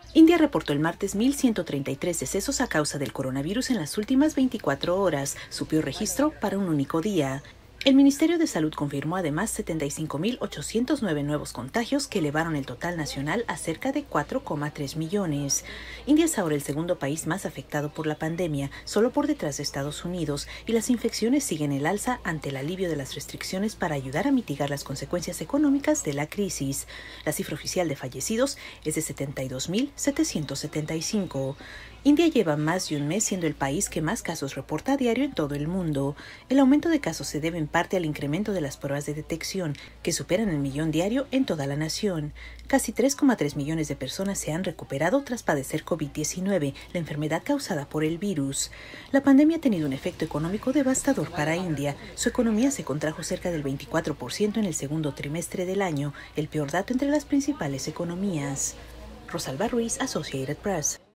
India reportó el martes 1.133 decesos a causa del coronavirus en las últimas 24 horas, su peor registro para un único día. El Ministerio de Salud confirmó además 75.809 nuevos contagios que elevaron el total nacional a cerca de 4,3 millones. India es ahora el segundo país más afectado por la pandemia, solo por detrás de Estados Unidos, y las infecciones siguen el alza ante el alivio de las restricciones para ayudar a mitigar las consecuencias económicas de la crisis. La cifra oficial de fallecidos es de 72.775. India lleva más de un mes siendo el país que más casos reporta a diario en todo el mundo. El aumento de casos se debe en parte al incremento de las pruebas de detección, que superan el millón diario en toda la nación. Casi 3,3 millones de personas se han recuperado tras padecer COVID-19, la enfermedad causada por el virus. La pandemia ha tenido un efecto económico devastador para India. Su economía se contrajo cerca del 24% en el segundo trimestre del año, el peor dato entre las principales economías. Rosalba Ruiz, Associated Press.